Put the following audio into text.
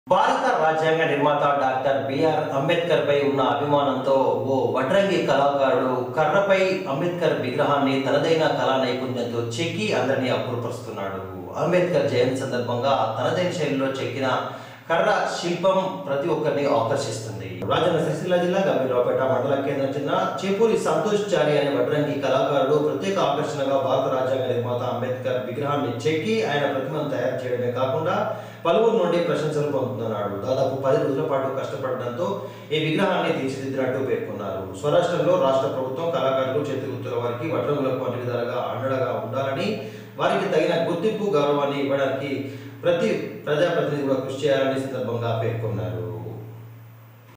భారత రాజ్యాంగ నిర్మాత డాక్టర్ బిఆర్ అంబేద్కర్ పై ఉన్న అభిమానంతో ఓ వడ్రంగి కళాకారుడు కర్రపై అంబేద్కర్ విగ్రహాన్ని తనదైన కళా నైపుణ్యంతో చెక్కి అందరినీ అబ్బురపరుస్తున్నాడు. అంబేద్కర్ జయంతి సందర్భంగా తనదైన శైలిలో చెక్కిన కర్ర శిల్పం ప్రతి ఒక్కరిని ఆకర్షిస్తుంది. రాజన్న సిరిసిల్ల జిల్లా గంభీరావుపేట మండల కేంద్రం చెందిన చేపూరి సంతోష్ చారి అనే వడ్రంగి కళాకారుడు ప్రత్యేక ఆకర్షణగా భారత రాజ్యాంగ నిర్మాత అంబేద్కర్ విగ్రహాన్ని చెక్కి ఆయన ప్రతిమను తయారు చేయడమే కాకుండా పలువురు నుండి ప్రశంసలు పొందుతున్నాడు. దాదాపు 10 రోజుల పాటు కష్టపడడంతో ఈ విగ్రహాన్ని తీర్చిదిద్దినట్టు పేర్కొన్నారు. స్వరాష్ట్రంలో రాష్ట్ర ప్రభుత్వం కళాకారులు, చేతివృత్తుల వారికి, వడ్రంగులకు అన్ని విధాలుగా అండగా ఉండాలని, వారికి తగిన గుర్తింపు, గౌరవాన్ని ఇవ్వడానికి ప్రతి ప్రజాప్రతినిధి కూడా కృషి చేయాలని సందర్భంగా పేర్కొన్నారు.